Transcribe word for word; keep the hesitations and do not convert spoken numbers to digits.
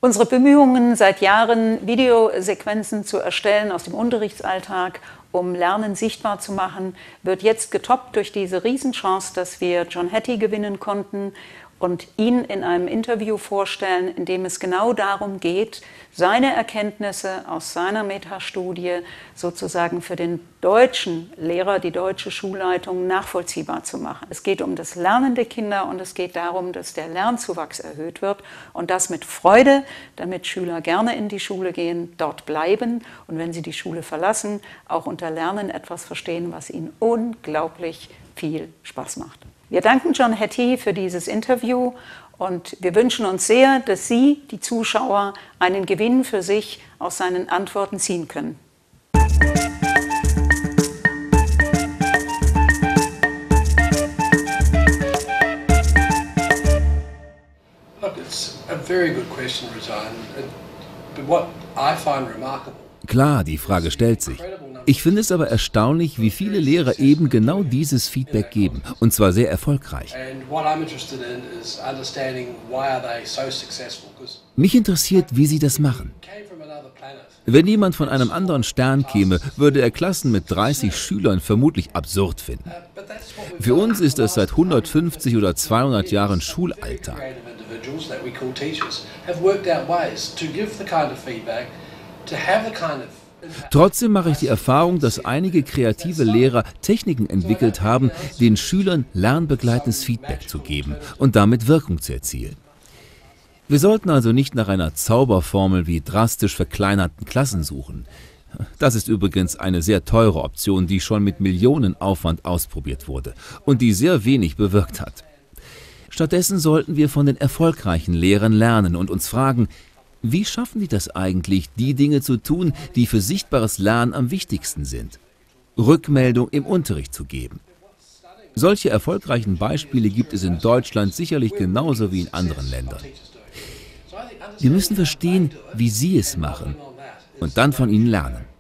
Unsere Bemühungen seit Jahren, Videosequenzen zu erstellen aus dem Unterrichtsalltag, um Lernen sichtbar zu machen, wird jetzt getoppt durch diese Riesenchance, dass wir John Hattie gewinnen konnten und ihn in einem Interview vorstellen, in dem es genau darum geht, seine Erkenntnisse aus seiner Metastudie sozusagen für den deutschen Lehrer, die deutsche Schulleitung nachvollziehbar zu machen. Es geht um das Lernen der Kinder und es geht darum, dass der Lernzuwachs erhöht wird und das mit Freude, damit Schüler gerne in die Schule gehen, dort bleiben und wenn sie die Schule verlassen, auch unter Lernen etwas verstehen, was ihnen unglaublich viel Spaß macht. Wir danken John Hattie für dieses Interview und wir wünschen uns sehr, dass Sie, die Zuschauer, einen Gewinn für sich aus seinen Antworten ziehen können. Look, it's a very good question, Razan. But what I find remarkable. Klar, die Frage stellt sich. Ich finde es aber erstaunlich, wie viele Lehrer eben genau dieses Feedback geben, und zwar sehr erfolgreich. Mich interessiert, wie sie das machen. Wenn jemand von einem anderen Stern käme, würde er Klassen mit dreißig Schülern vermutlich absurd finden. Für uns ist das seit hundertfünfzig oder zweihundert Jahren Schulalltag. Trotzdem mache ich die Erfahrung, dass einige kreative Lehrer Techniken entwickelt haben, den Schülern lernbegleitendes Feedback zu geben und damit Wirkung zu erzielen. Wir sollten also nicht nach einer Zauberformel wie drastisch verkleinerten Klassen suchen. Das ist übrigens eine sehr teure Option, die schon mit Millionenaufwand ausprobiert wurde und die sehr wenig bewirkt hat. Stattdessen sollten wir von den erfolgreichen Lehrern lernen und uns fragen, wie schaffen die das eigentlich, die Dinge zu tun, die für sichtbares Lernen am wichtigsten sind? Rückmeldung im Unterricht zu geben. Solche erfolgreichen Beispiele gibt es in Deutschland sicherlich genauso wie in anderen Ländern. Wir müssen verstehen, wie sie es machen und dann von ihnen lernen.